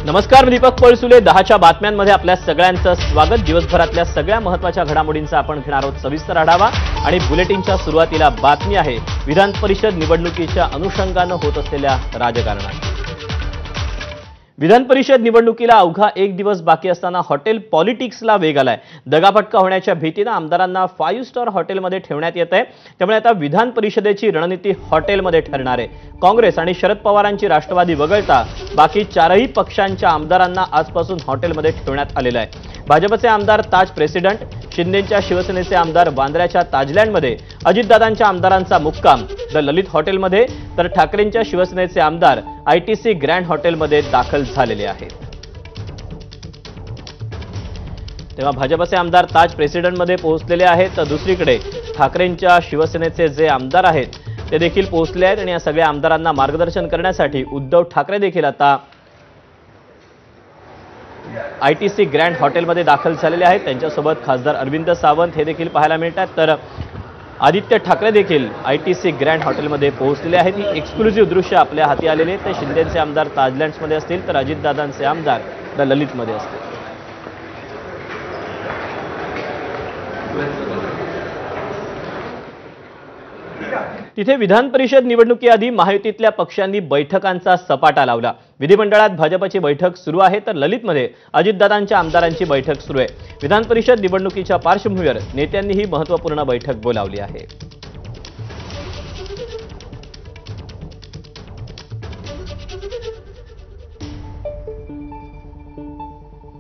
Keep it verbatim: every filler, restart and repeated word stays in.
नमस्कार, मी दीपक पळसुले. दहाच्या बातम्यांमध्ये आपल्या सगळ्यांचं स्वागत. दिवसभरातल्या सगळ्या महत्त्वाच्या घडामोडींचा आपण घेणार आहोत सविस्तर आढावा. आणि बुलेटिनच्या सुरुवातीला बातमी आहे विधान परिषद निवडणुकीच्या अनुषंगानं होत असलेल्या राजकारणाची. विधान परिषद निवडणुकीला अवघा एक दिवस बाकी असताना हॉटेल पॉलिटिक्सला वेग आलाय. दगाफटका होण्याच्या भीतीने आमदारांना फाईव्ह स्टार हॉटेलमध्ये ठेवण्यात येत आहे. त्यामुळे आता विधान परिषदेची रणनीती हॉटेलमध्ये ठरणार आहे. काँग्रेस आणि शरद पवारांची राष्ट्रवादी वगळता बाकी चारही पक्षांच्या आमदारांना आजपासून हॉटेलमध्ये ठेवण्यात आलेलं आहे. भाजपचे आमदार ताज प्रेसिडेंट, शिंदेच्या शिवसेनेचे आमदार बांद्र्याच्या ताजलँडमध्ये, अजितदादांच्या आमदारांचा मुक्काम द ललित हॉटेलमध्ये, तर ठाकरेंच्या शिवसेनेचे आमदार आयटीसी ग्रँड हॉटेलमध्ये दाखल झालेले आहेत. तेव्हा भाजपचे आमदार ताज प्रेसिडेंटमध्ये पोहोचलेले आहेत, तर दुसरीकडे ठाकरेंच्या शिवसेनेचे जे आमदार आहेत ते देखील पोहोचले आहेत. आणि या सगळ्या आमदारांना मार्गदर्शन करण्यासाठी उद्धव ठाकरे देखील आता आयटीसी ग्रँड हॉटेलमध्ये दाखल झालेले आहेत. त्यांच्यासोबत खासदार अरविंद सावंत हे देखील पाहायला मिळतात. तर आदित्य ठाकरे देखील आयटीसी ग्रँड हॉटेलमध्ये पोहोचलेले आहेत. ही एक्सक्लुझिव्ह दृश्य आपल्या हाती आलेले आहेत. ते शिंदेचे आमदार ताजलँड्समध्ये असतील, तर अजितदादांचे आमदार द ललितमध्ये असतील. तिथे विधान परिषद निवडणुकीआधी महायुतीतल्या पक्षांनी बैठकांचा सपाटा लावला. विधिमंडळात भाजपची बैठक सुरू आहे, तर ललितमध्ये अजितदादांच्या आमदारांची बैठक सुरू आहे. विधान परिषद निवडणुकीच्या पार्श्वभूमीवर नेत्यांनी ही महत्त्वपूर्ण बैठक बोलावली आहे.